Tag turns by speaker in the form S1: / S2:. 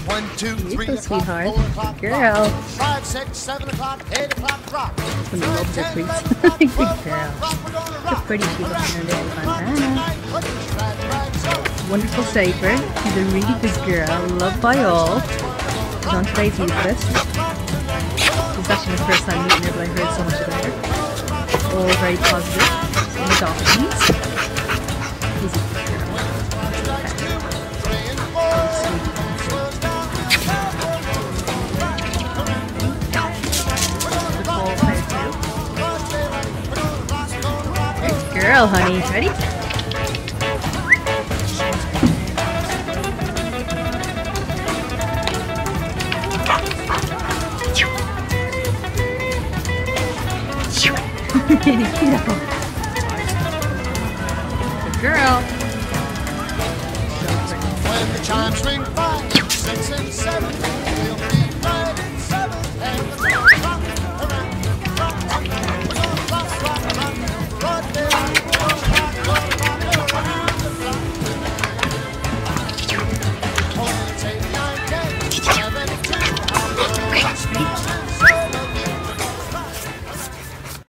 S1: 1, 2, 3
S2: go,
S1: o'clock,
S2: sweetheart.
S1: 4 o'clock,
S2: Good girl.
S1: 5, 6, 7 o'clock, 8 o'clock, rock.
S2: Some love your
S1: 10,
S2: please.
S1: 11 o'clock,
S2: Good
S1: 12
S2: girl.
S1: o'clock, rock. We're gonna
S2: Look
S1: rock.
S2: pretty she looking
S1: Rock
S2: in there.
S1: tonight,
S2: Banana.
S1: put your stride right, so.
S2: Wonderful Cypher. She's a really good girl. Loved by all. She's on today's youth list. This is actually my first time meeting her, but I heard so much about her. All very positive. Some adoptions. She's a good girl. Good girl, honey. Ready? Beautiful. Good girl.
S1: When the chimes ring 5, 6, and 7.